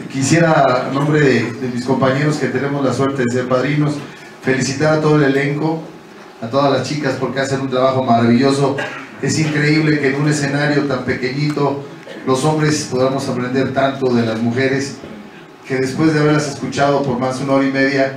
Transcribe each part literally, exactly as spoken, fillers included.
quisiera, en nombre de, de mis compañeros que tenemos la suerte de ser padrinos, felicitar a todo el elenco, a todas las chicas porque hacen un trabajo maravilloso. Es increíble que en un escenario tan pequeñito los hombres podamos aprender tanto de las mujeres, que después de haberlas escuchado por más de una hora y media,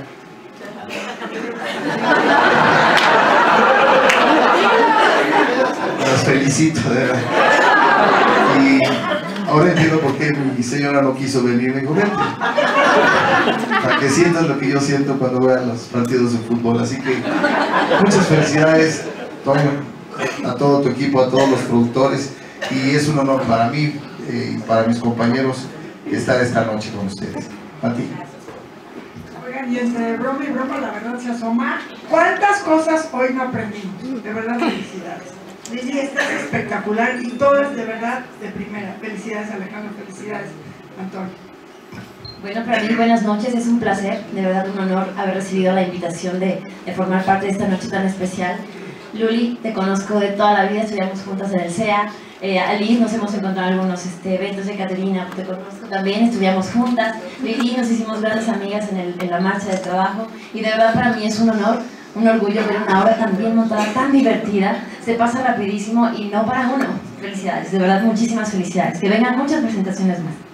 las felicito, de verdad. Y ahora entiendo por qué mi señora no quiso venir. Me dijo, vente, para que sientas lo que yo siento cuando vean los partidos de fútbol. Así que muchas felicidades, Toño, a todo tu equipo, a todos los productores, y es un honor para mí eh, y para mis compañeros estar esta noche con ustedes. A ti. Oigan, y entre broma y broma la verdad se asoma. ¿Cuántas cosas hoy no aprendimos? De verdad, felicidades. Lili, estás espectacular y todas de verdad de primera. Felicidades, Alejandro, felicidades, Antonio. Bueno, para mí buenas noches, es un placer, de verdad un honor haber recibido la invitación de, de formar parte de esta noche tan especial. Luli, te conozco de toda la vida, estudiamos juntas en el C E A. Eh, Alice, nos hemos encontrado en algunos este, eventos de Caterina, te conozco también, estudiamos juntas. Lili, nos hicimos grandes amigas en, el, en la marcha de trabajo y de verdad para mí es un honor, un orgullo ver una obra tan bien montada, tan divertida, se pasa rapidísimo y no para uno. Felicidades, de verdad muchísimas felicidades, que vengan muchas presentaciones más.